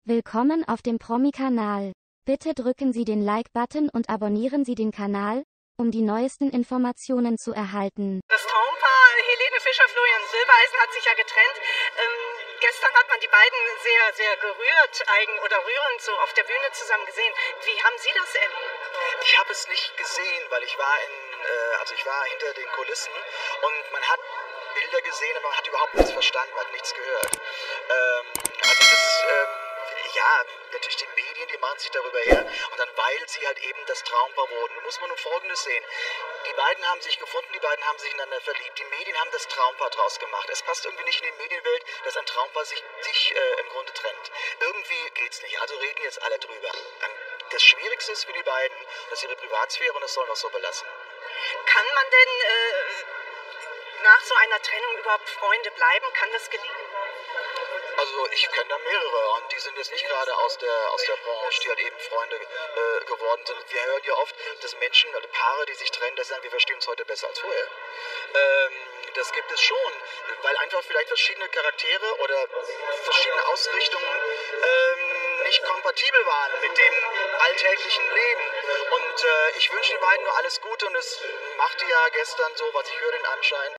Willkommen auf dem Promi-Kanal. Bitte drücken Sie den Like-Button und abonnieren Sie den Kanal, um die neuesten Informationen zu erhalten. Das Traumpaar Helene Fischer, Florian Silbereisen hat sich ja getrennt. Gestern hat man die beiden sehr, sehr gerührt oder rührend so auf der Bühne zusammen gesehen. Wie haben Sie das erlebt? Ich habe es nicht gesehen, weil ich war ich war hinter den Kulissen und man hat Bilder gesehen, aber man hat überhaupt nichts verstanden, man hat nichts gehört. Ja, natürlich die Medien, die machen sich darüber her und dann, weil sie halt eben das Traumpaar wurden. Da muss man nur Folgendes sehen. Die beiden haben sich gefunden, die beiden haben sich ineinander verliebt. Die Medien haben das Traumpaar draus gemacht. Es passt irgendwie nicht in die Medienwelt, dass ein Traumpaar sich im Grunde trennt. Irgendwie geht's nicht, also reden jetzt alle drüber. Das Schwierigste ist für die beiden, dass ihre Privatsphäre, und das sollen wir so belassen. Kann man denn nach so einer Trennung überhaupt Freunde bleiben? Kann das gelingen? Also ich kenne da mehrere und die sind jetzt nicht gerade aus der Branche, die halt eben Freunde geworden sind. Wir hören ja oft, dass Menschen oder Paare, die sich trennen, das sagen, wir verstehen uns heute besser als vorher. Das gibt es schon, weil einfach vielleicht verschiedene Charaktere oder verschiedene Ausrichtungen nicht kompatibel waren mit dem alltäglichen Leben. Und ich wünsche den beiden nur alles Gute und es machte ja gestern so, was ich höre, den Anschein,